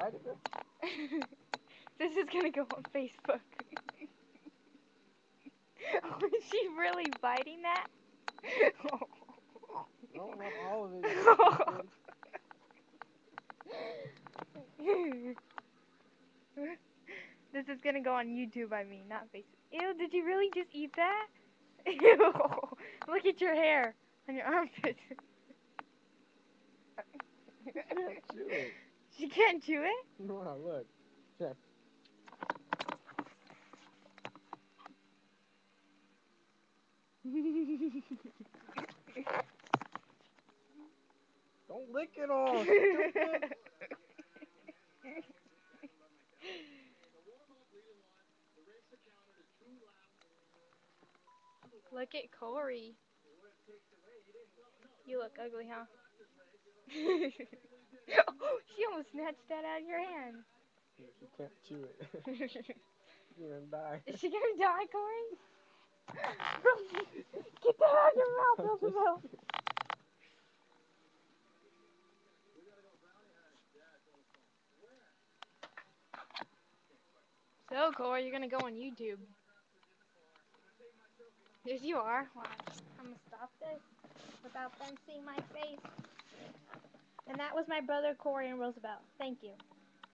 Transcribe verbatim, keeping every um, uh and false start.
biting it? This is gonna go on Facebook. Oh, is she really biting that? I don't want all of it. This is gonna go on YouTube, I mean, not Facebook. Ew, did you really just eat that? Ew, look at your hair on your armpit. You can't chew it. She can't chew it? No, look. Check. Don't lick it all, stupid. Look at Corey. You look ugly, huh? Oh, she almost snatched that out of your hand. She can't chew it. She's gonna die. Is she gonna die, Corey? Get that out of your mouth, Rosabella. So, Corey, you're gonna go on YouTube. Yes, you are. Watch. I'm gonna stop this without them seeing my face. And that was my brother, Corey and Rosabella. Thank you.